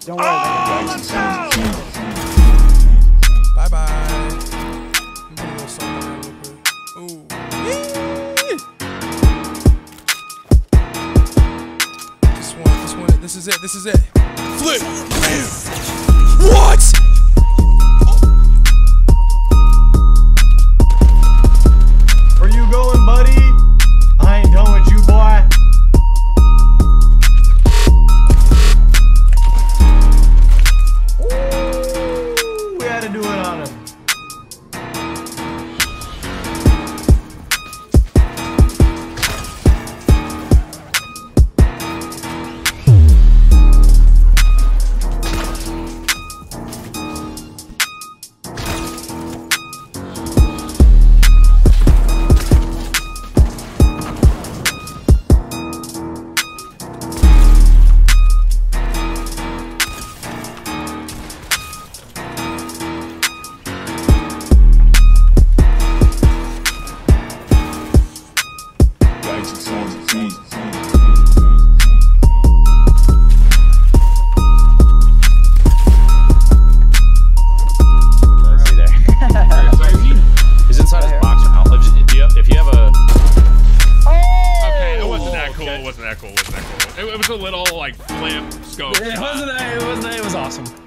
Don't worry about it. Bye bye. Let me do a little song real quick. Ooh. This is it. Flip. What? Where you going, buddy? I ain't done with you, boy. Ooh, we had to do it on him. It wasn't that cool. It was a little like flip scope. It wasn't. It was awesome.